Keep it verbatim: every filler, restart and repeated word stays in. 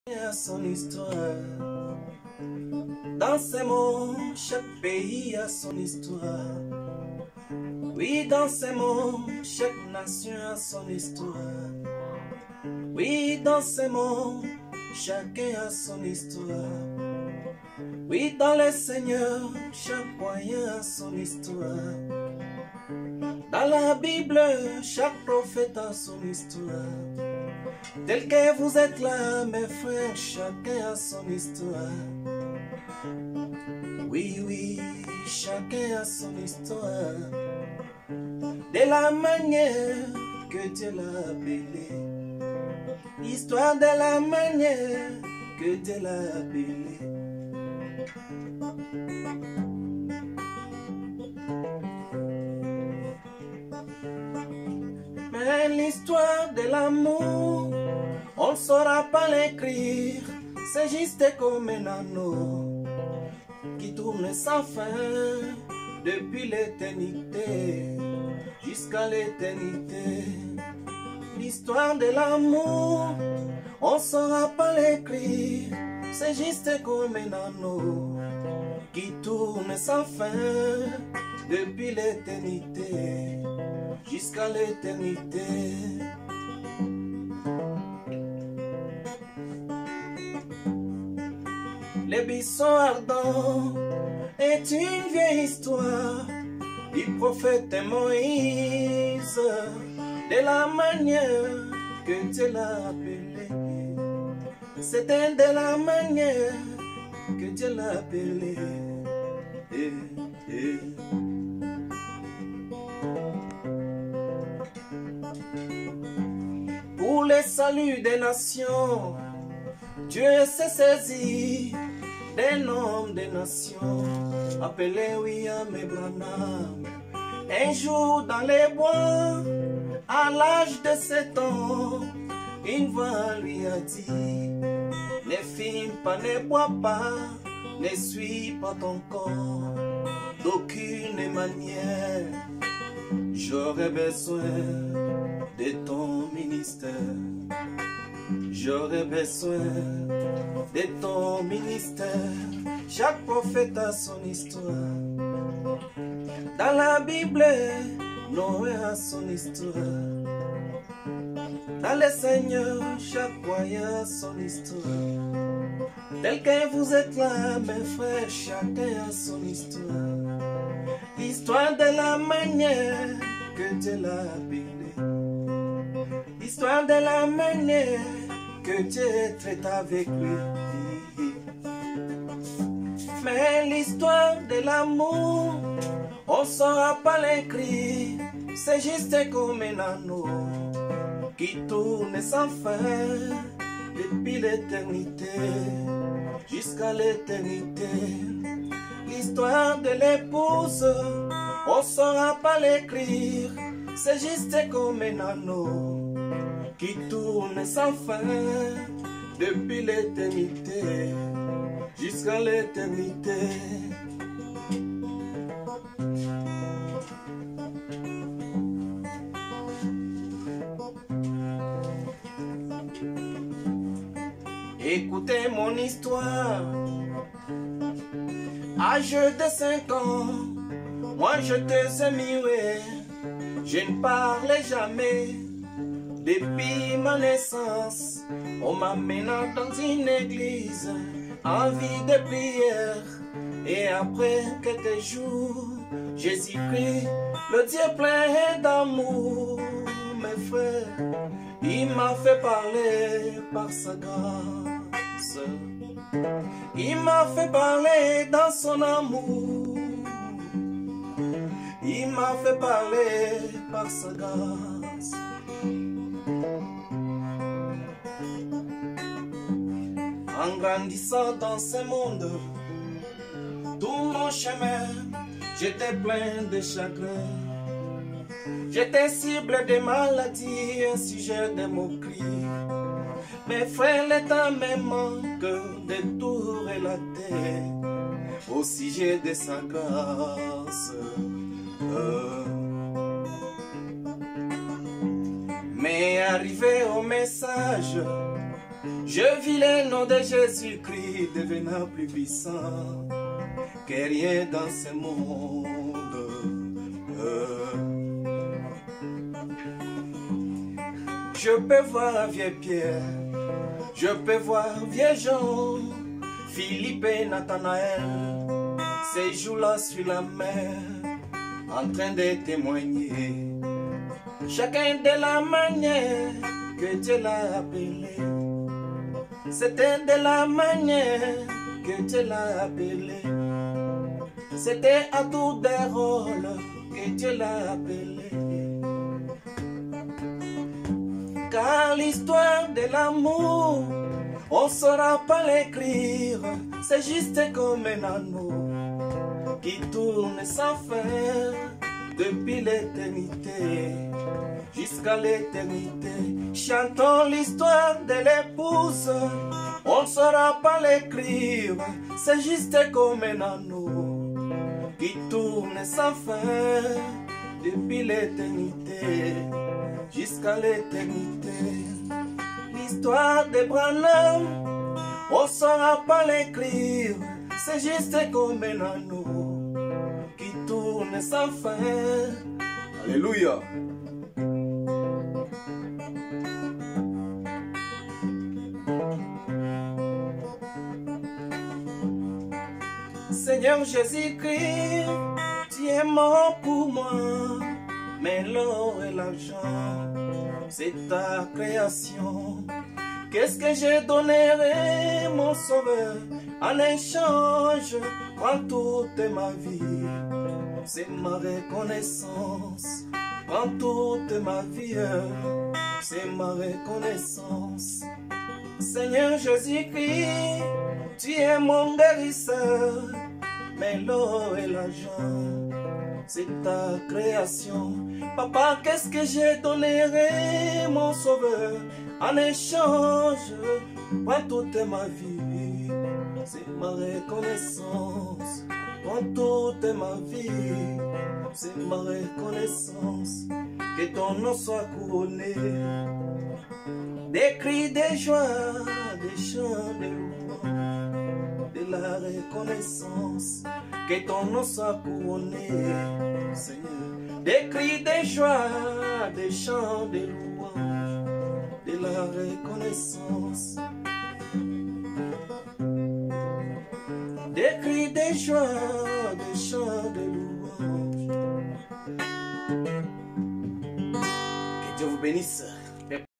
a son histoire. Dans ces mondes, chaque pays a son histoire. Oui, dans ces mondes, chaque nation a son histoire. Oui, dans ces mondes, chacun a son histoire. Oui, dans les seigneurs, chaque croyant a son histoire. Dans la Bible, chaque prophète a son histoire. Tel que vous êtes là, mes frères, chacun a son histoire. Oui, oui, chacun a son histoire. De la manière que Dieu l'a appelé. L'histoire de la manière que Dieu l'a appelé. Mais l'histoire de l'amour, on ne saura pas l'écrire. C'est juste comme un anneau qui tourne sans fin depuis l'éternité jusqu'à l'éternité. L'histoire de l'amour, on ne saura pas l'écrire. C'est juste comme un anneau qui tourne sans fin depuis l'éternité jusqu'à l'éternité. Les buissons ardents est une vieille histoire du prophète Moïse, de la manière que Dieu l'a appelé. C'était de la manière que Dieu l'a appelé. Eh, eh. Pour le salut des nations, Dieu s'est saisi des noms des nations, appelé William Branham. Un jour dans les bois, à l'âge de sept ans, une voix lui a dit: ne fume pas, ne bois pas, ne suis pas ton corps, d'aucune manière. J'aurais besoin de ton ministère. J'aurais besoin de ton ministère. Chaque prophète a son histoire. Dans la Bible, Noé a son histoire. Dans le Seigneur, chaque croyant a son histoire. Tel que vous êtes là, mes frères, chacun a son histoire. L'histoire de la manière que Dieu l'a appelé. L'histoire de la manière que Dieu traite avec lui. Mais l'histoire de l'amour, on ne saura pas l'écrire. C'est juste comme un anneau qui tourne sans fin depuis l'éternité jusqu'à l'éternité. L'histoire de l'épouse, on ne saura pas l'écrire. C'est juste comme un anneau qui tourne sans fin depuis l'éternité jusqu'à l'éternité. Écoutez mon histoire. Âge de cinq ans, moi je te admirais. Je ne parlais jamais. Depuis ma naissance, on m'amène dans une église en vie de prière. Et après quelques jours, Jésus-Christ, le Dieu plein d'amour, mes frères, il m'a fait parler par sa grâce. Il m'a fait parler dans son amour. Il m'a fait parler par sa grâce. En grandissant dans ce monde, tout mon chemin, j'étais plein de chagrin. J'étais cible de maladies, un sujet de moquerie. Mes frères, le temps me manque de tout relater au sujet de sa grâce. Euh. Mais arrivé au message, Je vis le nom de Jésus-Christ devenant plus puissant que rien dans ce monde. Je peux voir vieux Pierre, je peux voir vieux Jean, Philippe et Nathanaël, ces jours-là sur la mer, en train de témoigner, chacun de la manière que Dieu l'a appelé. C'était de la manière que Dieu l'a appelé. C'était à tour de rôle que Dieu l'a appelé. Car l'histoire de l'amour, on ne saura pas l'écrire. C'est juste comme un anneau qui tourne sans fin depuis l'éternité jusqu'à l'éternité. Chantons l'histoire de l'épouse, on ne saura pas l'écrire. C'est juste comme un anneau qui tourne sans fin depuis l'éternité jusqu'à l'éternité. L'histoire de Branham, on ne saura pas l'écrire. C'est juste comme un anneau qui tourne sans fin. Alléluia. Seigneur Jésus-Christ, tu es mort pour moi, mais l'or et l'argent, c'est ta création. Qu'est-ce que je donnerai, mon sauveur, en échange? Prends toute ma vie, c'est ma reconnaissance. Prends toute ma vie, c'est ma reconnaissance. Seigneur Jésus-Christ, tu es mon guérisseur, mais l'or et l'argent, c'est ta création. Papa, qu'est-ce que je donnerai, mon sauveur, en échange? Prends toute ma vie, c'est ma reconnaissance. Prends toute ma vie, c'est ma reconnaissance. Que ton nom soit couronné des cris de joie, des chants de louange, de la reconnaissance. Que ton nom soit couronné, Seigneur, des cris de joie, des chants de louange, de la reconnaissance. Des cris de joie, des chants de louange. Que Dieu vous bénisse.